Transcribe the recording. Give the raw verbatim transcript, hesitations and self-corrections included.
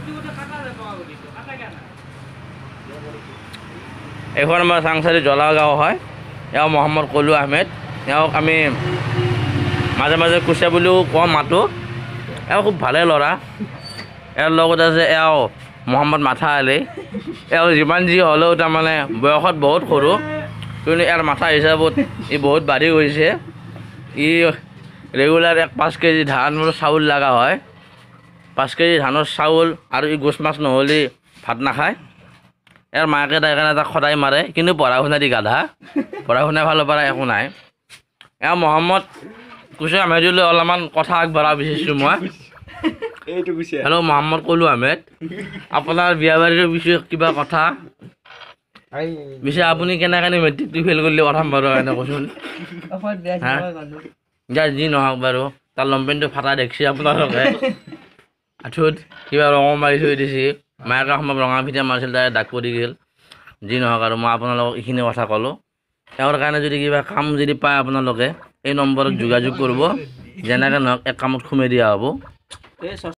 এখন আমাৰ চাংচাৰী জলা গাঁও হয়। এওঁ মহম্মদ কলু আহমেদ। এওঁক আমি মাজে মাজে কুচে বুলিও কওঁ মাতো। এওঁ খুব ভালে ল'ৰা। এওঁৰ লগত আছে এওঁ মহম্মদ মাথা আলি। এওঁ যিমান যি হ'লেও তাৰমানে বয়সত বহুত সৰু, কিন্তু ইয়াৰ মাথা হিচাপত ই বহুত বাঢ়ি গৈছে। ই ৰেগুলাৰ এক পাঁচ কেজি ধানৰ চাউল লগা হয়। পাঁচ কেজি ধানৰ চাউল আৰু ই গোচ মাছ নহ'লে ভাত নাখায়। ইয়াৰ মাকে তাই কাৰণে তাক সদায় মাৰে, কিন্তু পঢ়া শুনা দি গাধা, পঢ়া শুনা ফালৰ পৰা একো নাই। এওঁ মহম্মদ কুচে আহমেদলৈ অলপমান কথা আগবঢ়াব বিচাৰিছোঁ মই। হেল্ল' মহম্মদ কলু আহমেদ, আপোনাৰ বিয়া বাৰীৰ বিষয়ে কিবা কথা পিছে আপুনি কেনেকৈ মেট্ৰিকটো ফেইল কৰিলে কথা বাৰু এনে কৈছোন। যাৰ যি নহওক বাৰু, তাৰ লমপেণ্টটো ফাটা দেখছি আপোনালোকে। আঁঠুত কিবা ৰঙ মাৰি থৈ দিছে, মায়েকে সময় ৰঙা ফিটা মাৰিছিল, তাই দাগ পৰি গ'ল। যি নহওক আৰু মই আপোনালোকক এইখিনি কথা ক'লোঁ। তেওঁৰ কাৰণে যদি কিবা কাম যদি পায় আপোনালোকে এই নম্বৰত যোগাযোগ কৰিব, যেনেকৈ নহওক এক কামত সোমাই দিয়া হ'ব।